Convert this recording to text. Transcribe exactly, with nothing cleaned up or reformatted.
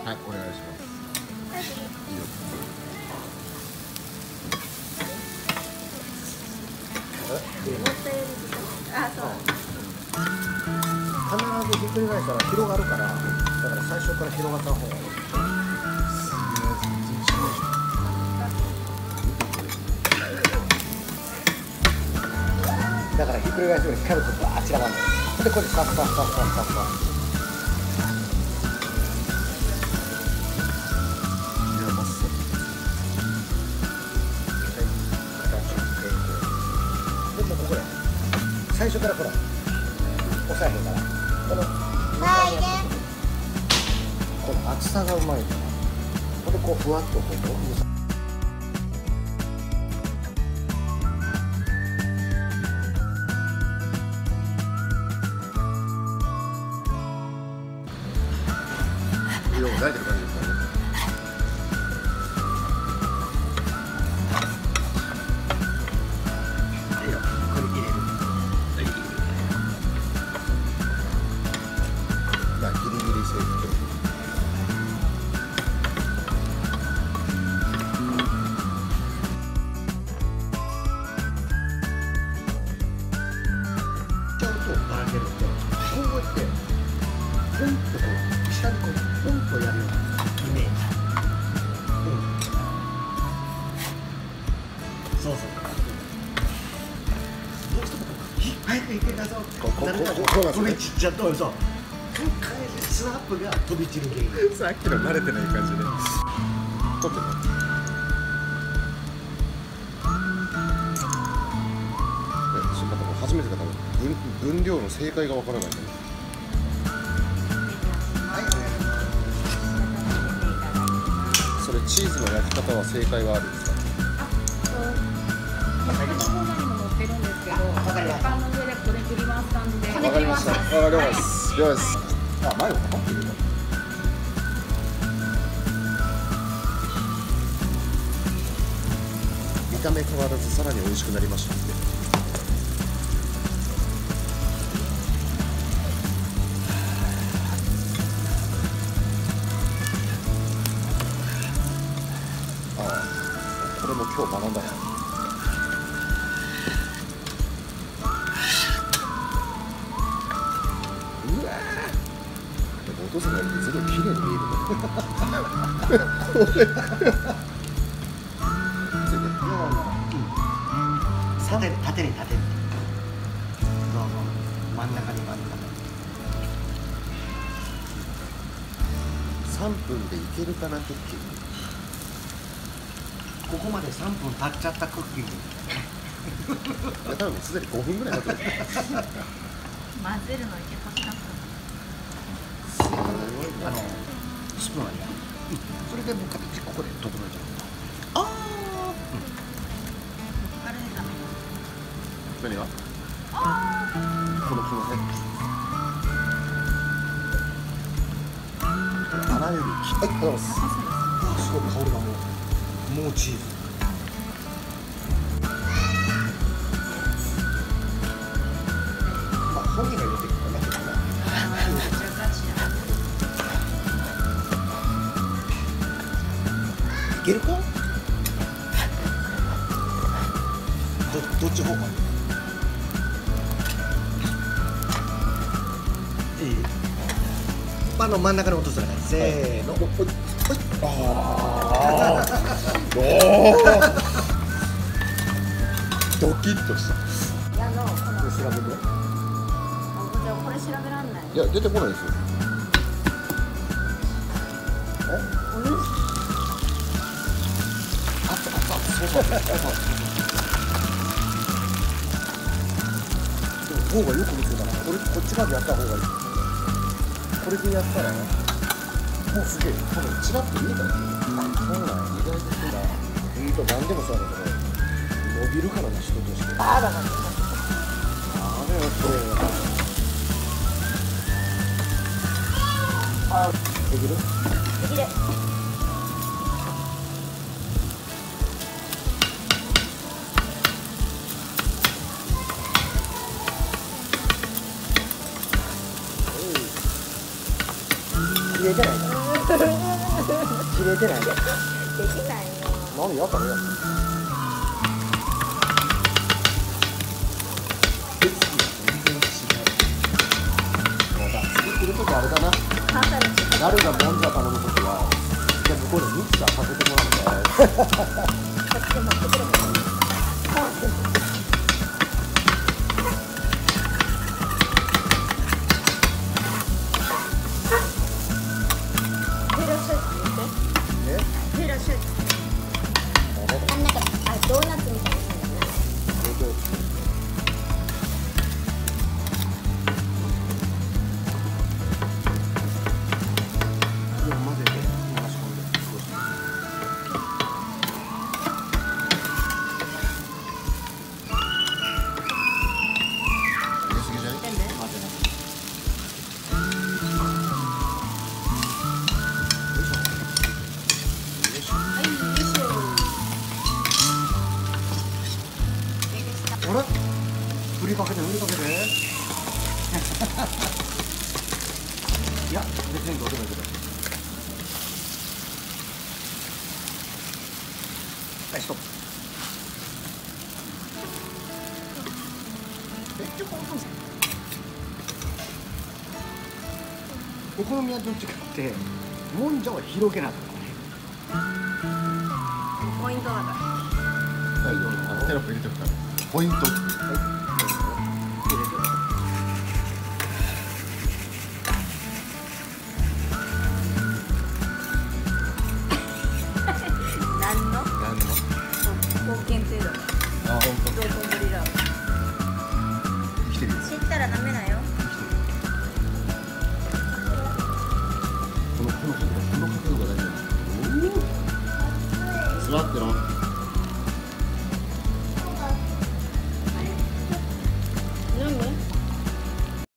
はい、お願いします。いいよ。 あ、そう。 必ずひっくり返したら広がるから、だから最初から広がった方がいい。だからひっくり返すようにキャベツがあちらがるの。でこれサッサッサッサッサッサッ。 いや、まっそう。 でもここで最初からほら押さえへんからこのこの厚さがうまいからこれこうふわっとこう僕もさ色を抱いてる感じですかね。 いいよこれ入れる。 まあギリギリセーフ。 ちゃんとばらけるとこうやってポンとこう下にこうポンとやるようなイメージ。うん。そうそう。どうしてもこうひ早く行けたぞってここなるからこここうなんですね飛び散っちゃうとそう。スナップが飛び散る原因。 さっきの慣れてない感じで。撮ってた。初めてだから分分量の正解がわからないね。それチーズの焼き方は正解はあるんですか？ 他の方にも乗ってるんですけど、鉄板の上でこれ振り回したんで。 わかりました。わかります。了解です。あ、前をかかってるよ。見た目変わらずさらに美味しくなりましたって。ああ、これも今日学んだな。うわー、お父さんがいてすごい綺麗に見えるね。 縦に縦に縦に。どうぞ真ん中に真ん中に。 さんぷんでいけるかなクッキング。 ここまでさんぷん経っちゃったクッキング。 いや多分すでにごふんぐらい経ってる。 混ぜるのいけますか？ すごいあのスプーンあるやん。それでもう形ここで整えちゃう。ああ。 軽いかな。 何が？ あこのこの辺。あらゆるき、はい、ありがとうございます。 すごい香りがもうもうチーズ。まあ本人が入れてくるかな。いけるか？どどっち方向に？いい。パンの真ん中に落とすからね。せーの。 ああ。おお。ドキッとした。 いや、の、この。 これ調べて。 あ、じゃあ、これ調べらんない。 いや出てこないですよ。 え？ おいしい。 あったあった。そうそうそう。でも方がよく見てたな。これこっちまでやった方がいい。これでやったらもうすげえ多分チラッと見えたんですよ。そうなんや。意外とさ、いいと何でもそうだけど伸びるからな人として。 あ、だから。 あれはこれ。あ、できる？ できる。 入れてないから。 切れてない。 できないよ。 何やったらや手つきが全然違う。もうだ、次来るときあれだな。 簡単に誰がもんじゃ頼むときは、じゃあ向こうでミキサーかけてもらって。 こっちで持ってくればいい。テラシャツ見て。 ね。 テラシャツ。あ、なんか、あ、ドーナツみたいな。 混ぜて流し込んで少し。 入れすぎじゃない？ 全部。 混ぜない。 はい、よいしょ。 あれ？振りかけて振りかけて。いや、別にどうでもいいけど。はい、ストップ。結局お好み焼きと違ってもんじゃは広げなかったね。 ポイントだから。 はい、あのテロップ入れておくから。ポイント。 入れて何の何の？ 貢献程度のあ、本当。 道頓堀だ。 来てるよ。 知ったらダメだよ。 このこの角度、この角度が大事なんです。座ってろ。